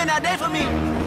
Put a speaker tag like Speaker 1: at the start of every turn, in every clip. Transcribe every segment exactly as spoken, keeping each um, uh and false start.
Speaker 1: that day for me.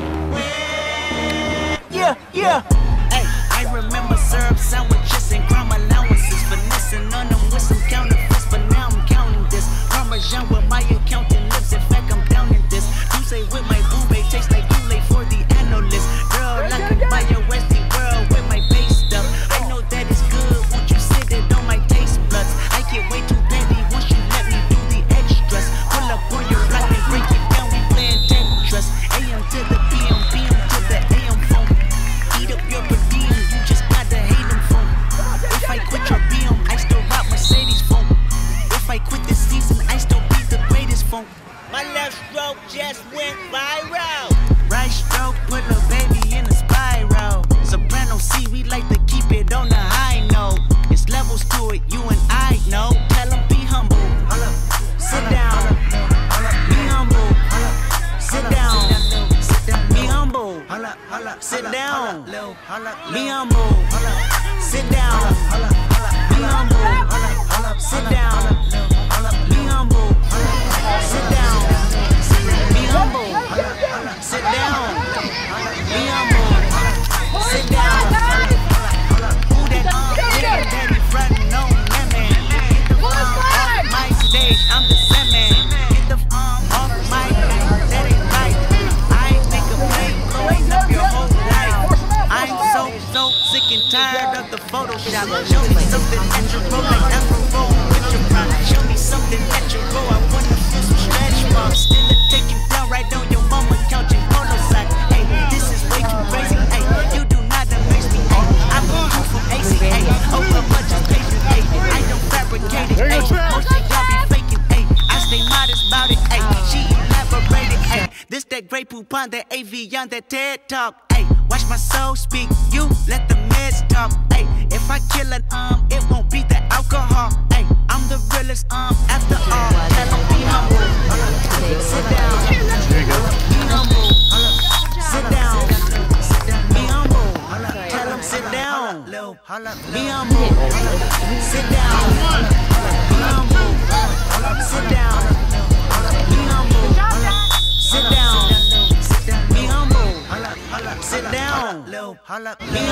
Speaker 1: Yeah, yeah.
Speaker 2: Hey, I remember syrup sandwiches and crime allowances, finessing on them with some counterfeits, but now I'm counting this. Parmesan with my accountant lips, in fact I'm down in this. You say with my boobay tastes like Kool-Aid for the analyst. Girl, I can buy your Westie world with my base stuff. I know that it's good, won't you sit it on my taste buds? I get way too petty once you let me do the extras. Pull up on your block and break it down, we playing Tetris. A M to the P M, P M to the A M phone. Eat up your per diem, you just gotta hate them phone. If I quit your B M, I still rock Mercedes phone. If I quit this season, I still be the greatest phone.
Speaker 3: My left stroke just went viral.
Speaker 2: Right stroke put a baby in a spiral. Soprano C, we like to keep it on the high note. It's levels to it, you and I know. Tell them be humble. Sit down. Be humble. Sit down. Be humble. Sit down. Be humble. Sit down. Be humble. Sit down. Be humble. Sit down. Be humble. Sit down. Be humble. Sit down. Who that um, who that daddy frontin' on that man? Get the um, off my stage, I'm the Sandman. Get the um off my stage, that ain't right. I ain't make a play, blowing up your whole life. I'm so, so sick and tired of the Photoshop. Show me something natural like Afro with your prime. Show me something natural, I wanna feel some stretch marks. Still a taking down right on your mama couch and polo sock. Hey, this is way too crazy. Hey, you do not amaze me. Hey, I blew you from A C A over much as patient. Hey, I don't fabricate it. Hey, most of y'all be faking. Hey, I stay modest about it. Hey, she elaborated. Hey, this that great poop on that A V on that TED talk. Hey, watch my soul speak. You let the meds talk. Hey, if I kill it, um, it won't be the alcohol. Hey, I'm the realest, um, after all. Tell them be humble. Sit down. Be humble. Sit down. Be humble. Tell them sit down. Be humble. Sit down. Be humble. Sit down. Be humble. Sit down. Be humble. Sit down. Be